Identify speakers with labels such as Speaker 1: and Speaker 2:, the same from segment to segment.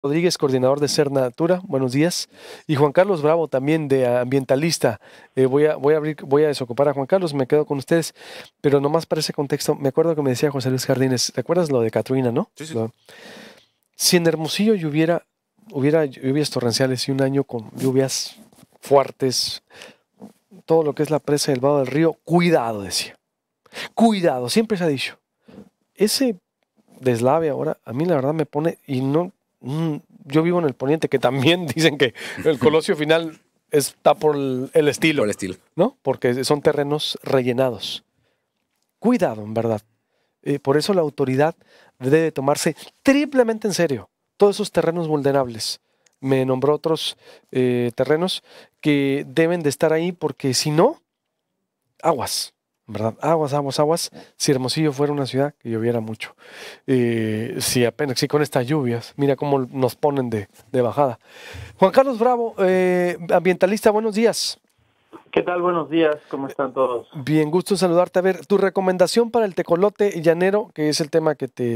Speaker 1: Rodríguez, coordinador de Ser Natura, buenos días. Y Juan Carlos Bravo, también de ambientalista. Voy a desocupar a Juan Carlos, me quedo con ustedes, pero nomás para ese contexto, me acuerdo que me decía José Luis Jardines, ¿te acuerdas lo de Katrina, no?
Speaker 2: Sí, sí.
Speaker 1: Si en Hermosillo hubiera lluvias torrenciales y un año con lluvias fuertes, todo lo que es la presa del Vado del Río, cuidado, decía. Cuidado, siempre se ha dicho. Ese deslave ahora, a mí la verdad me pone, y no, yo vivo en el poniente, que también dicen que el Colosio final está por el estilo,
Speaker 2: Por el estilo.
Speaker 1: ¿no? Porque son terrenos rellenados. Cuidado, en verdad. Por eso la autoridad debe tomarse triplemente en serio todos esos terrenos vulnerables. Me nombró otros terrenos que deben de estar ahí porque si no, aguas. ¿Verdad? Aguas, aguas, aguas. Si Hermosillo fuera una ciudad que lloviera mucho. Si apenas, si con estas lluvias, mira cómo nos ponen de bajada. Juan Carlos Bravo, ambientalista, buenos días.
Speaker 3: ¿Qué tal? Buenos días, ¿cómo están todos?
Speaker 1: Bien, gusto saludarte. A ver, tu recomendación para el tecolote llanero, que es el tema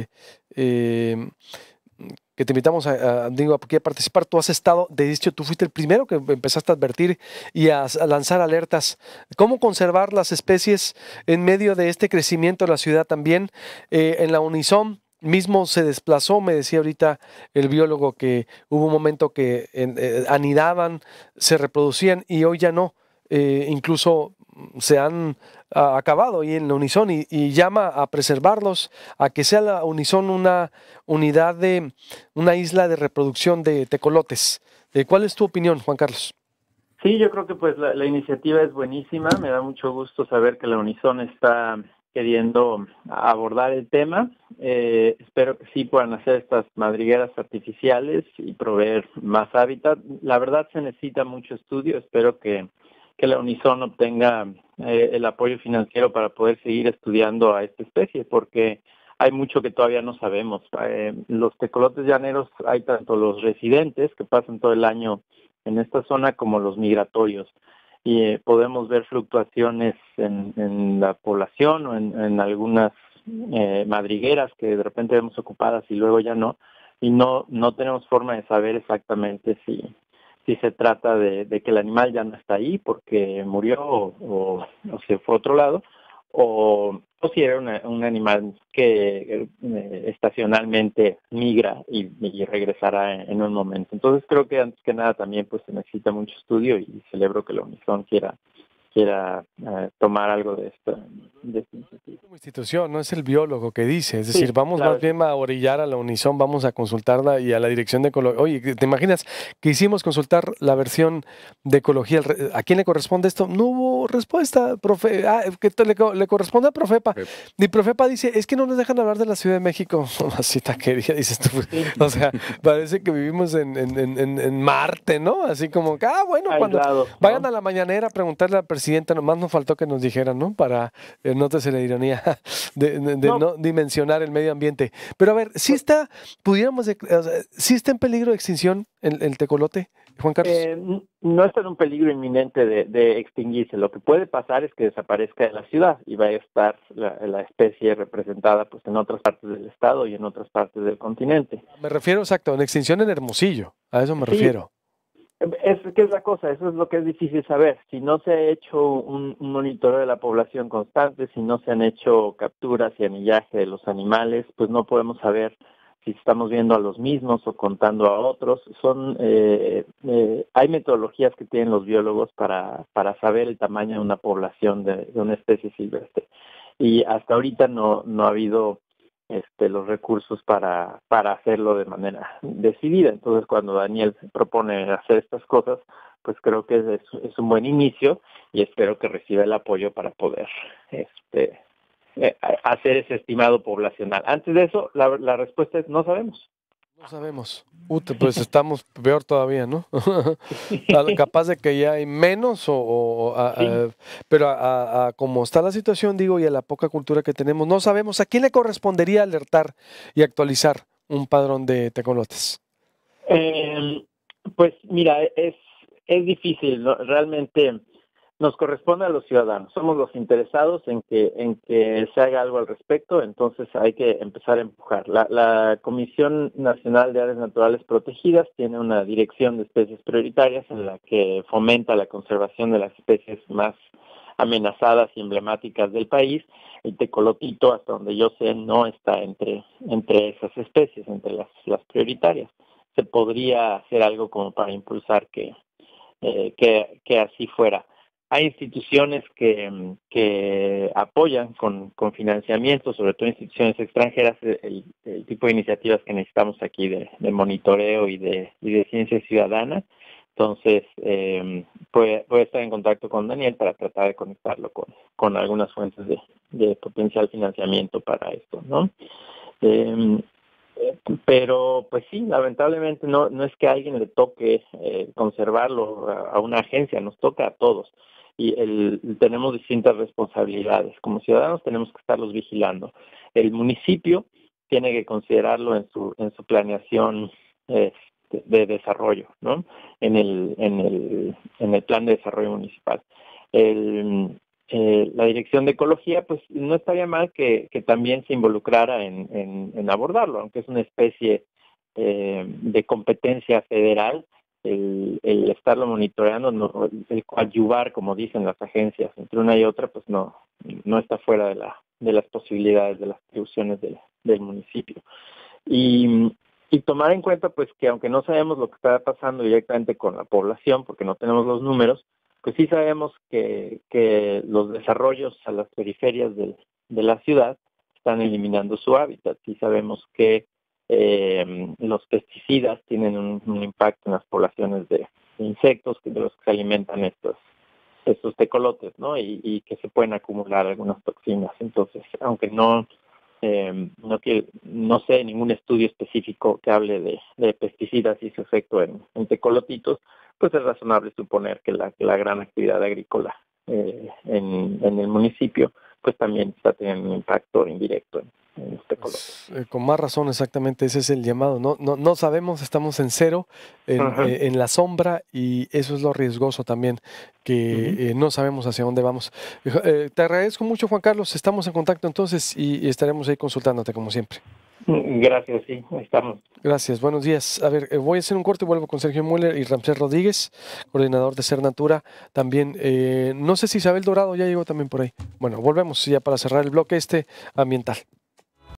Speaker 1: eh, que te invitamos aquí a participar. Tú has estado, de hecho, tú fuiste el primero que empezaste a advertir y a lanzar alertas. ¿Cómo conservar las especies en medio de este crecimiento de la ciudad también? En la Unison mismo se desplazó, me decía ahorita el biólogo que hubo un momento que anidaban, se reproducían y hoy ya no. Incluso se han acabado ahí en la Unison y llama a preservarlos, a que sea la Unison una unidad una isla de reproducción de tecolotes. ¿Cuál es tu opinión, Juan Carlos?
Speaker 3: Sí, yo creo que pues la iniciativa es buenísima. Me da mucho gusto saber que la Unison está queriendo abordar el tema. Espero que sí puedan hacer estas madrigueras artificiales y proveer más hábitat. La verdad se necesita mucho estudio. Espero que la Unison obtenga el apoyo financiero para poder seguir estudiando a esta especie, porque hay mucho que todavía no sabemos. Los tecolotes llaneros, hay tanto los residentes que pasan todo el año en esta zona como los migratorios. Y podemos ver fluctuaciones en la población o en algunas madrigueras que de repente vemos ocupadas y luego ya no. Y no tenemos forma de saber exactamente si se trata de que el animal ya no está ahí porque murió o se fue a otro lado, o si era un animal que estacionalmente migra y regresará en un momento. Entonces creo que antes que nada también pues se necesita mucho estudio y celebro que la Unison quiera tomar algo de esta iniciativa.
Speaker 1: Como institución, no es el biólogo que dice, es decir,
Speaker 3: Sí,
Speaker 1: vamos
Speaker 3: claro.
Speaker 1: más bien a orillar a la Unison, vamos a consultarla y a la dirección de ecología. Oye, ¿te imaginas que hicimos consultar la versión de ecología? ¿A quién le corresponde esto? No hubo respuesta, profe. Le corresponde a Profepa. Y Profepa dice, es que no nos dejan hablar de la Ciudad de México. Así taquería, dices tú.
Speaker 3: Sí.
Speaker 1: O sea, parece que vivimos en Marte, ¿no? Así como que, bueno, cuando
Speaker 3: Aislado, ¿no?
Speaker 1: vayan a la mañanera a preguntarle a la presidenta, nomás nos faltó que nos dijeran, ¿no? Para nótese la ironía de no dimensionar el medio ambiente. Pero a ver, sí está en peligro de extinción el tecolote, Juan Carlos.
Speaker 3: No está en un peligro inminente de extinguirse. Lo que puede pasar es que desaparezca de la ciudad y vaya a estar la especie representada pues en otras partes del estado y en otras partes del continente.
Speaker 1: Me refiero, exacto, en extinción en Hermosillo, a eso me
Speaker 3: Sí,
Speaker 1: refiero.
Speaker 3: ¿qué es la cosa? Eso es lo que es difícil saber. Si no se ha hecho un monitoreo de la población constante, si no se han hecho capturas y anillaje de los animales, pues no podemos saber si estamos viendo a los mismos o contando a otros. Hay metodologías que tienen los biólogos para saber el tamaño de una población de una especie silvestre. Y hasta ahorita no ha habido los recursos para hacerlo de manera decidida. Entonces, cuando Daniel propone hacer estas cosas, pues creo que es un buen inicio y espero que reciba el apoyo para poder hacer ese estimado poblacional. Antes de eso, la respuesta es no sabemos.
Speaker 1: No sabemos. Pues estamos peor todavía, ¿no? Capaz de que ya hay menos,
Speaker 3: Sí.
Speaker 1: pero como está la situación, digo, y a la poca cultura que tenemos, no sabemos a quién le correspondería alertar y actualizar un padrón de tecolotes.
Speaker 3: Pues mira, es difícil, ¿no? Realmente Nos corresponde a los ciudadanos, somos los interesados en que se haga algo al respecto, entonces hay que empezar a empujar. La Comisión Nacional de Áreas Naturales Protegidas tiene una dirección de especies prioritarias en la que fomenta la conservación de las especies más amenazadas y emblemáticas del país. El tecolotito, hasta donde yo sé, no está entre esas especies, entre las prioritarias. Se podría hacer algo como para impulsar que así fuera. Hay instituciones que apoyan con financiamiento, sobre todo instituciones extranjeras, el tipo de iniciativas que necesitamos aquí de monitoreo y de ciencia ciudadana. Entonces, voy a estar en contacto con Daniel para tratar de conectarlo con algunas fuentes de potencial financiamiento para esto, ¿no? Pero pues sí, lamentablemente no es que a alguien le toque conservarlo, a una agencia, nos toca a todos y tenemos distintas responsabilidades. Como ciudadanos tenemos que estarlos vigilando. El municipio tiene que considerarlo en su planeación de desarrollo, ¿no? En el plan de desarrollo municipal. La Dirección de Ecología, pues no estaría mal que también se involucrara en abordarlo, aunque es una especie de competencia federal, el estarlo monitoreando, no, el coadyuvar, como dicen las agencias, entre una y otra, pues no está fuera de las posibilidades, de las atribuciones del municipio. Y tomar en cuenta, pues, que aunque no sabemos lo que está pasando directamente con la población, porque no tenemos los números, pues sí sabemos que los desarrollos a las periferias de la ciudad están eliminando su hábitat. Sí sabemos que los pesticidas tienen un impacto en las poblaciones de insectos de los que se alimentan estos tecolotes, ¿no? Y que se pueden acumular algunas toxinas. Entonces, aunque no sé ningún estudio específico que hable de pesticidas y su efecto en tecolotitos, pues es razonable suponer que la gran actividad agrícola en el municipio pues también está teniendo un impacto indirecto en los tecolotes.
Speaker 1: Con más razón, exactamente, ese es el llamado. No sabemos, estamos en cero, en la sombra, y eso es lo riesgoso también, que no sabemos hacia dónde vamos. Te agradezco mucho, Juan Carlos, estamos en contacto entonces y estaremos ahí consultándote como siempre.
Speaker 3: Gracias, sí, estamos.
Speaker 1: Gracias, buenos días. A ver, voy a hacer un corte y vuelvo con Sergio Müller y Ramsés Rodríguez, coordinador de Ser Natura. También, no sé si Isabel Dorado ya llegó también por ahí. Bueno, volvemos ya para cerrar el bloque ambiental.